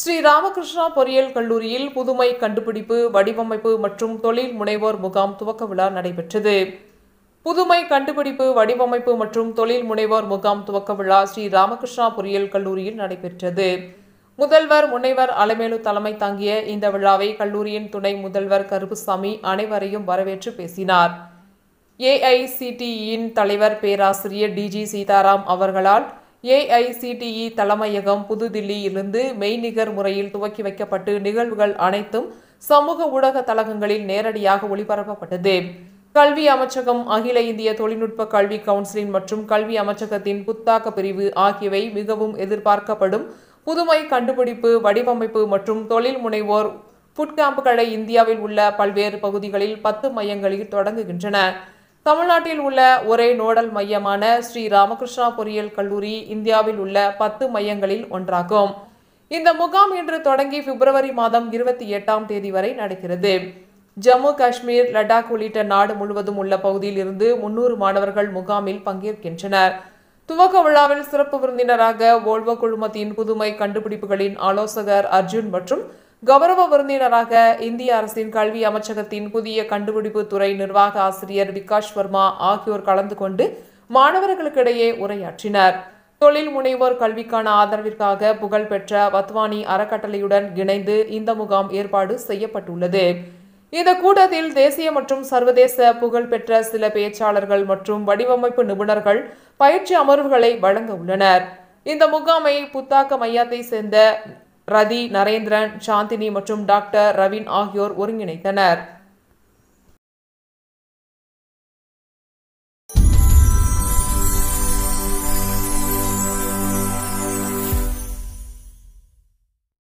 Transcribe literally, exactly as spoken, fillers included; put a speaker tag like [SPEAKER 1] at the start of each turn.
[SPEAKER 1] ஸ்ரீ ராமகிருஷ்ணா பொறியியல் கல்லூரியில் புதுமை கண்டுபிடிப்பு வடிவமைப்பு மற்றும் தொழில் முனைவோர் முகாம் துவக்க விழா நடைபெற்றது. புதுமை கண்டுபிடிப்பு வடிவமைப்பு மற்றும் தொழில் முனைவோர் முகாம் துவக்க விழா ஸ்ரீ ராமகிருஷ்ணா பொறியியல் கல்லூரியில் நடைபெற்றது. முதல்வர் முனைவர் அலமேலு தலைமை தாங்கிய இந்த விழாவை கல்லூரியின் துணை முதல்வர் கருப்புசாமி அனைவரையும் வரவேற்று பேசினார். ஏஐசிடிஇயின் தலைவர் பேராசிரியர் டி ஜி சீதாராம் அவர்களால் ஏஐசிடிஇ தலைமையகம் புதுதில்லியிலிருந்து மெய்நிகர் முறையில் துவக்கி வைக்கப்பட்டு நிகழ்வுகள் அனைத்தும் சமூக ஊடக தளங்களில் நேரடியாக ஒளிபரப்பப்பட்டது. கல்வி அமைச்சகம், அகில இந்திய தொழில்நுட்ப கல்வி கவுன்சிலின் மற்றும் கல்வி அமைச்சகத்தின் புத்தாக்க பிரிவு ஆகியவை மிகவும் எதிர்பார்க்கப்படும் புதுமை கண்டுபிடிப்பு வடிவமைப்பு மற்றும் தொழில் முனைவோர் ஃபுட் கேம்புகளை இந்தியாவில் உள்ள பல்வேறு பகுதிகளில் பத்து மையங்களில் தொடங்குகின்றன. தமிழ்நாட்டில் உள்ள ஒரே நோடல் மையமான ஸ்ரீ ராமகிருஷ்ணா பொறியியல் கல்லூரி இந்தியாவில் உள்ள பத்து மையங்களில் ஒன்றாகும். இந்த முகாம் இன்று தொடங்கி பிப்ரவரி மாதம் இருபத்தி எட்டாம் தேதி வரை நடக்கிறது. ஜம்மு காஷ்மீர், லடாக் உள்ளிட்ட நாடு முழுவதும் உள்ள பகுதியில் இருந்து முன்னூறு மாணவர்கள் முகாமில் பங்கேற்கின்றனர். துவக்க விழாவில் சிறப்பு விருந்தினராக வோல்வோ குழுமத்தின் புதுமை கண்டுபிடிப்புகளின் ஆலோசகர் அர்ஜுன் மற்றும் கௌரவ விருந்தினராக இந்திய அரசின் கல்வி அமைச்சகத்தின் புதிய கண்டுபிடிப்பு துறை நிர்வாக ஆசிரியர் விகாஷ் வர்மா ஆகியோர் கலந்து கொண்டு மாணவர்களுக்கிடையே உரையாற்றினர். தொழில் முனைவோர் கல்விக்கான ஆதரவிற்காக புகழ்பெற்ற வத்வானி அறக்கட்டளையுடன் இணைந்து இந்த முகாம் ஏற்பாடு செய்யப்பட்டுள்ளது. இந்த கூட்டத்தில் தேசிய மற்றும் சர்வதேச புகழ்பெற்ற சில பேச்சாளர்கள் மற்றும் வடிவமைப்பு நிபுணர்கள் பயிற்சி அமர்வுகளை வழங்க உள்ளனர். இந்த முகாமை புத்தாக்க மையத்தை சேர்ந்த ரதி, நரேந்திரன், சாந்தினி மற்றும் டாக்டர் ரவின் ஆகியோர் ஒருங்கிணைத்தனர்.